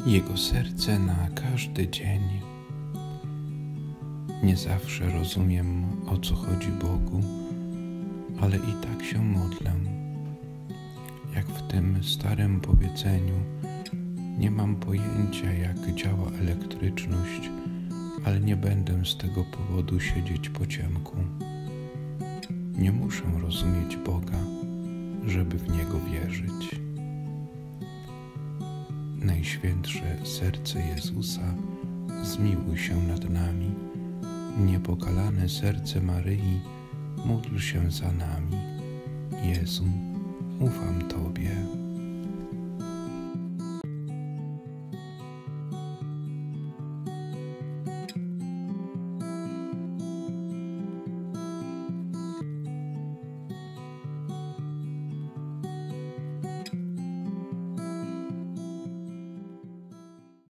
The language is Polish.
Jego serce na każdy dzień. Nie zawsze rozumiem, o co chodzi Bogu, ale i tak się modlę. Jak w tym starym powiedzeniu, nie mam pojęcia, jak działa elektryczność, ale nie będę z tego powodu siedzieć po ciemku. Nie muszę rozumieć Boga, żeby w Niego wierzyć. Najświętsze serce Jezusa, zmiłuj się nad nami. Niepokalane serce Maryi, módl się za nami. Jezu, ufam Tobie.